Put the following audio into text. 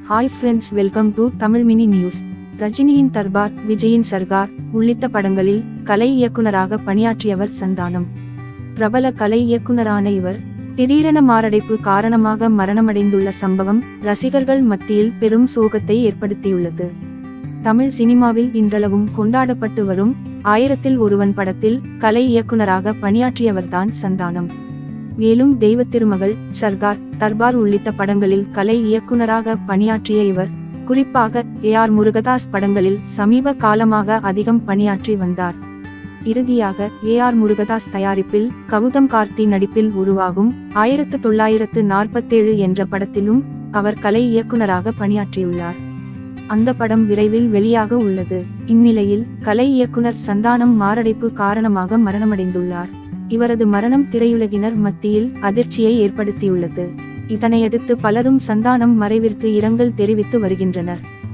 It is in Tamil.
Hi friends, welcome to Tamil mini news. ரஜினியின் தர்பார், விஜயின் சர்கார் உள்ளிட்ட படங்களில் கலை இயக்குனராக பணியாற்றியவர் சந்தானம். பிரபல கலை இயக்குனரான இவர் திடீரென மாரடைப்பு காரணமாக மரணமடைந்துள்ள சம்பவம் ரசிகர்கள் மத்தியில் பெரும் சோகத்தை ஏற்படுத்தியுள்ளது. தமிழ் சினிமாவில் இன்றளவும் கொண்டாடப்பட்டு வரும் 1000ல் ஒருவன் படத்தில் கலை இயக்குனராக பணியாற்றியவர்தான் சந்தானம். மேலும் தெய்வத்திருமகள், சர்கார், தர்பார் உள்ளிட்ட படங்களில் கலை இயக்குனராக பணியாற்றிய இவர் குறிப்பாக AR முருகதாஸ் படங்களில் சமீப காலமாக அதிகம் பணியாற்றி வந்தார். இறுதியாக AR முருகதாஸ் தயாரிப்பில் கௌதம் கார்த்தி நடிப்பில் உருவாகும் 1947 என்ற படத்திலும் அவர் கலை இயக்குனராக பணியாற்றியுள்ளார். அந்த படம் விரைவில் வெளியாக உள்ளது. இந்நிலையில் கலை இயக்குனர் சந்தானம் மாரடைப்பு காரணமாக மரணமடைந்துள்ளார். இவரது மரணம் திரையுலகினர் மத்தியில் அதிர்ச்சியை ஏற்படுத்தியுள்ளது. இதனையடுத்து பலரும் சந்தானம் மறைவிற்கு இரங்கல் தெரிவித்து வருகின்றனர்.